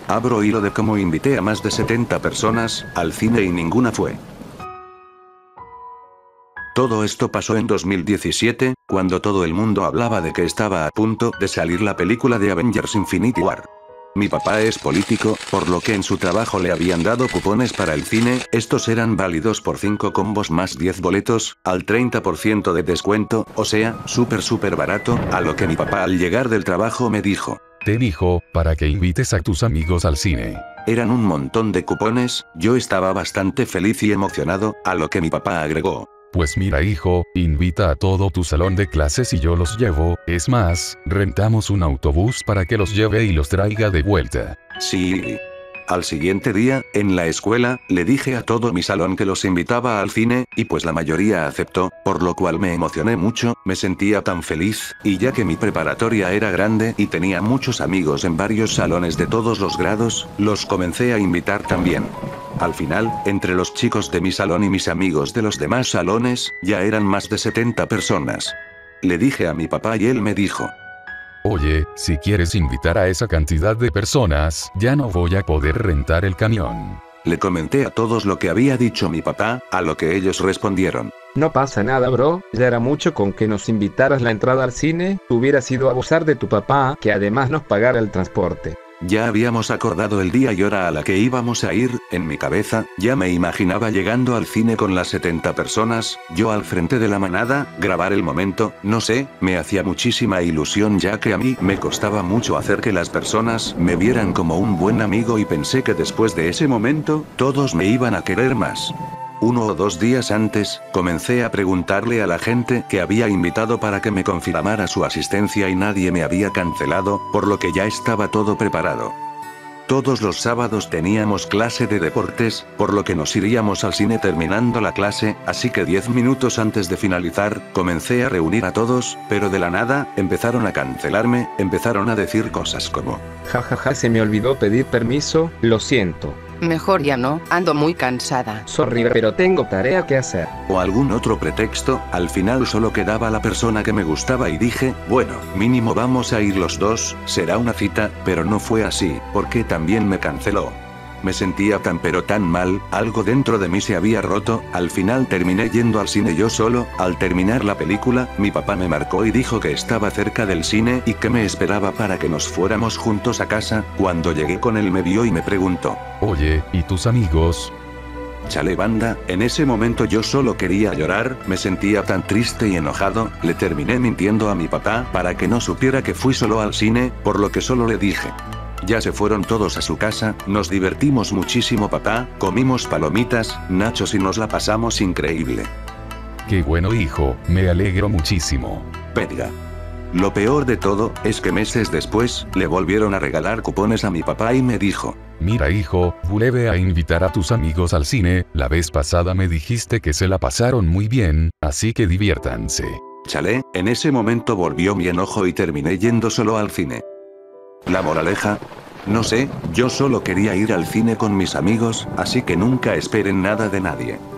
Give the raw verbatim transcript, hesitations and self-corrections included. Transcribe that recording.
Abro hilo de cómo invité a más de setenta personas al cine y ninguna fue. Todo esto pasó en dos mil diecisiete, cuando todo el mundo hablaba de que estaba a punto de salir la película de Avengers Infinity War. Mi papá es político, por lo que en su trabajo le habían dado cupones para el cine, estos eran válidos por cinco combos más diez boletos, al treinta por ciento de descuento, o sea, súper súper barato, a lo que mi papá al llegar del trabajo me dijo. Te dijo, para que invites a tus amigos al cine. Eran un montón de cupones, yo estaba bastante feliz y emocionado, a lo que mi papá agregó. Pues mira hijo, invita a todo tu salón de clases y yo los llevo, es más, rentamos un autobús para que los lleve y los traiga de vuelta. Sí. Al siguiente día, en la escuela, le dije a todo mi salón que los invitaba al cine, y pues la mayoría aceptó, por lo cual me emocioné mucho, me sentía tan feliz, y ya que mi preparatoria era grande y tenía muchos amigos en varios salones de todos los grados, los comencé a invitar también. Al final, entre los chicos de mi salón y mis amigos de los demás salones, ya eran más de setenta personas. Le dije a mi papá y él me dijo. Oye, si quieres invitar a esa cantidad de personas, ya no voy a poder rentar el camión. Le comenté a todos lo que había dicho mi papá, a lo que ellos respondieron. No pasa nada bro, ya era mucho con que nos invitaras la entrada al cine, hubiera sido abusar de tu papá, que además nos pagara el transporte. Ya habíamos acordado el día y hora a la que íbamos a ir, en mi cabeza, ya me imaginaba llegando al cine con las setenta personas, yo al frente de la manada, grabar el momento, no sé, me hacía muchísima ilusión ya que a mí me costaba mucho hacer que las personas me vieran como un buen amigo y pensé que después de ese momento, todos me iban a querer más. Uno o dos días antes, comencé a preguntarle a la gente que había invitado para que me confirmara su asistencia y nadie me había cancelado, por lo que ya estaba todo preparado. Todos los sábados teníamos clase de deportes, por lo que nos iríamos al cine terminando la clase, así que diez minutos antes de finalizar, comencé a reunir a todos, pero de la nada, empezaron a cancelarme, empezaron a decir cosas como: jajaja, ja, ja, se me olvidó pedir permiso, lo siento. Mejor ya no, ando muy cansada. Sorry, pero tengo tarea que hacer. O algún otro pretexto, al final solo quedaba la persona que me gustaba y dije, bueno, mínimo vamos a ir los dos, será una cita, pero no fue así, porque también me canceló. Me sentía tan pero tan mal, algo dentro de mí se había roto, al final terminé yendo al cine yo solo, al terminar la película, mi papá me marcó y dijo que estaba cerca del cine y que me esperaba para que nos fuéramos juntos a casa, cuando llegué con él me vio y me preguntó. Oye, ¿y tus amigos? Chale banda, en ese momento yo solo quería llorar, me sentía tan triste y enojado, le terminé mintiendo a mi papá para que no supiera que fui solo al cine, por lo que solo le dije. Ya se fueron todos a su casa, nos divertimos muchísimo papá, comimos palomitas, nachos y nos la pasamos increíble. Qué bueno hijo, me alegro muchísimo. Verga. Lo peor de todo, es que meses después, le volvieron a regalar cupones a mi papá y me dijo. Mira hijo, vuelve a invitar a tus amigos al cine, la vez pasada me dijiste que se la pasaron muy bien, así que diviértanse. Chale, en ese momento volvió mi enojo y terminé yendo solo al cine. La moraleja, no sé, yo solo quería ir al cine con mis amigos, así que nunca esperen nada de nadie.